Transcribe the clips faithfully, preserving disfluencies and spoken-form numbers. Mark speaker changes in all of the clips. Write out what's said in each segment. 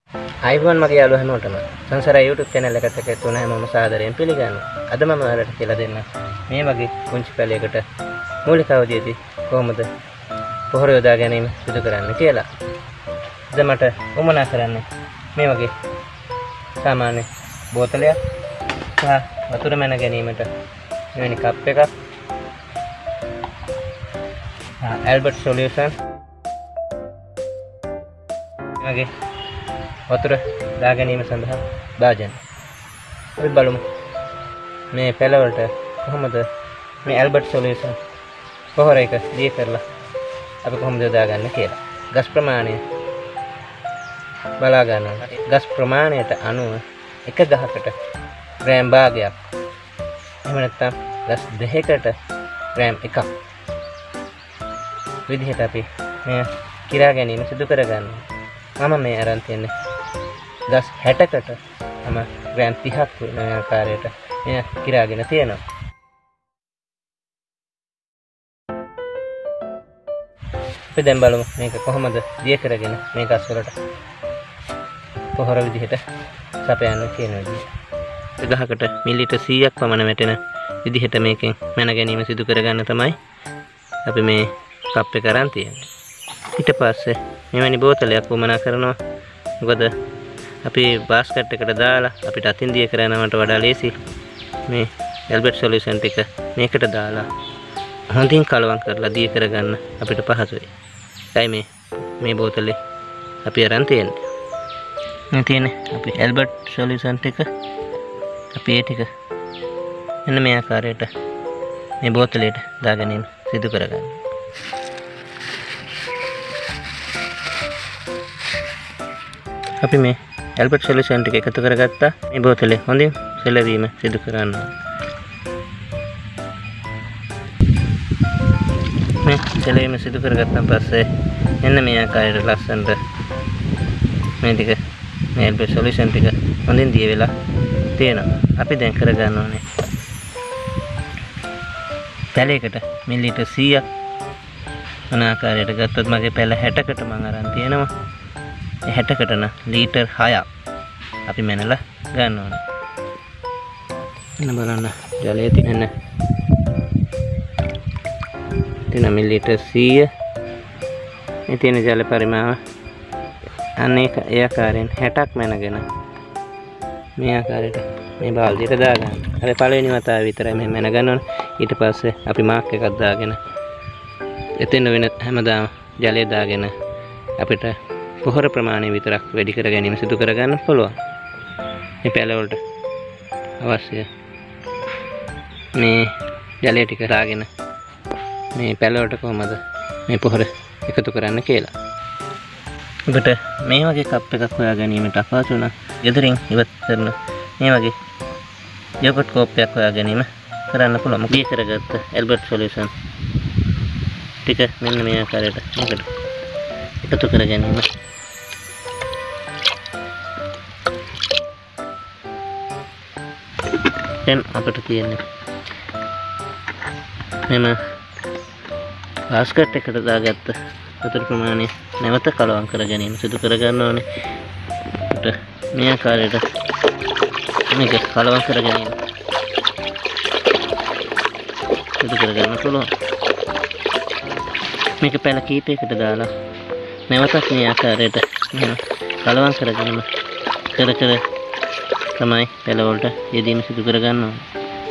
Speaker 1: අයිබෝන් මගේ යාළුවා හැමෝටම සංසාර YouTube channel එකට එකතු වුණ හැමෝම සාදරයෙන් පිළිගන්නවා. අද මම ඔයාලට කියලා දෙන්න මේ වගේ පුංචි පැලයකට මූලික අවධියේදී කොහොමද පොහොර යොදා ගැනීම සිදු කරන්න කියලා. අද මට උමනා කරන්නේ මේ වගේ සාමාන්‍ය බෝතලයක් සහ වතුර මැන ගැනීමට මෙවැනි කප් එකක්, Albert solution වගේ වතුර දා ගැනීම සඳහා දාජන. අපි බලමු මේ පැලවලට කොහොමද මේ Albert solution පොහොර එක දී කරලා අපි කොහොමද දාගන්නේ කියලා. ගස් ප්‍රමාණය බලා ගන්නවා. ගස් ප්‍රමාණයට අනුව එක ගහකට ග්‍රෑම් භාගයක්, එහෙම නැත්නම් ගස් දෙකකට ග්‍රෑම් එකක් විදිහට අපි මේ කිරා ගැනීම සිදු කර ගන්නවා. මම මේ අරන් තියන්නේ ගස් හැටකට තම ග්‍රෑම් තිහක් වෙන ආකාරයට මේ කිරාගෙන තියෙනවා. අපි දැන් බලමු මේක කොහොමද දිය කරගෙන මේ ගස් වලට පොහොර විදිහට සපයන්න කියන විදිහ. ගහකට මිලිලීටර් සීයක් පමණ වැටෙන විදිහට මේකෙන් මැන ගැනීම සිදු කරගන්න තමයි අපි මේ කප් එක අරන් තියෙන්නේ. ඊට පස්සේ මෙවැනි බෝතලයක් වමනා කරනවා. මොකද අපි බාස්කට් එකට දාලා අපිට අතින් දිය කරනවට වඩා ලේසි මේ Albert solution ටික මේකට දාලා හොඳින් කලවම් කරලා දිය කරගන්න අපිට පහසුයි. ඒයි මේ මේ බෝතලේ අපි අරන් තියෙන්නේ. මේ තියෙන්නේ අපි Albert solution ටික අපි ඒ ටික එන්න මේ ආකාරයට මේ බෝතලෙට දා ගැනීම සිදු කරගන්න. අපි මේ Albert solution ටික එකතු කරගත්තා. මේ බෝතලේ හොඳින් සෙලවීම සිදු කරන්න. මේ සෙලවීම සිදු කරගත්තාන් පස්සේ එන්න මේ ආකාරයට ලස්සනට මේ ටික මේ Albert solution ටික හොඳින් දිය වෙලා තියෙනවා. අපි දැන් කරගන්න ඕනේ පැලයකට මිලිලීටර් සීයක් මොන ආකාරයට ගත්තොත් මගේ පැල හැටකට මම අරන් තියෙනවා. ඒ හැටකට නම් ලීටර් හයක් අපි මැනලා ගන්න ඕනේ. එන්න බලන්න ජලය තියෙන තියෙන මිලිලීටර් සීය මේ තියෙන ජල පරිමාව අනේක ඒ ආකාරයෙන් හැටක් මැනගෙන මේ ආකාරයට මේ බාල්දියට දාගන්න. අර පළවෙනි වතාවේ විතරයි මේ මැන ගන්න ඕනේ. ඊට පස්සේ අපි මාක් එකක් දාගෙන එතෙන් වෙන හැමදාම ජලය දාගෙන අපිට පොහොර ප්‍රමාණය විතරක් වැඩි කර ගැනීම සිදු කර ගන්න පුළුවන්. මේ පැල වලට අවශ්‍ය මේ ජලය ටික දාගෙන මේ පැල වලට කොහමද මේ පොහොර එකතු කරන්න කියලා. ඔබට මේ වගේ කප් එකක් හොයා ගැනීමට අපහසු නම් ගෙදරින් ඉවත් කරන මේ වගේ යෝගට් කෝප්පයක් හොයා ගැනීම කරන්න පුළුවන්. දී කරගත්ත Albert solution ටික මෙන්න මේ ආකාරයට මේකට එකතු කර ගැනීම. දැන් අපිට තියෙන්නේ මෙම බාස්කට් එකට දාගත්ත වතුර ප්‍රමාණය නැවත කලවම් කර ගැනීම සිදු කර ගන්න ඕනේ. අපිට මේ ආකාරයට මේක කලවම් කර ගැනීම සිදු කර ගන්න පුළුවන්. මේක පැල කීපයකට දාලා නැවතත් මේ ආකාරයට කලවම් කර ගැනීම කර කර තමයි පැල වලට යෙදීම සිදු කර ගන්න ඕනේ.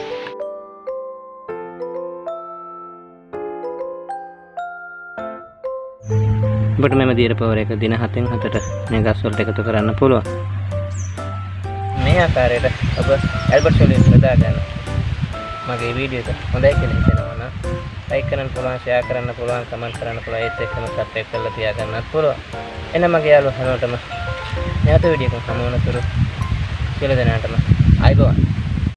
Speaker 1: ඔබට මෙම දියර පොහොර එක දින හතෙන් හතට මේ ගස් වලට එකතු කරන්න පුළුවන්. මේ ආකාරයට ඔබ Albert solution දා ගන්න. මගේ වීඩියෝ එක හොඳයි කියලා හිතනවා නම් ලයික් කරන්න පුළුවන්, ෂෙයා කරන්න පුළුවන්, කමෙන්ට් කරන්න පුළුවන්, ඒත් එක්කම සබ්ස්ක්‍රයිබ් කරලා තියාගන්නත් පුළුවන්. එන්න මගේ යාළුවෝ හැමෝටම නැවත වීඩියෝ එකක් හමු වෙනතුරු සියලු දෙනාටම අයබෝවන්.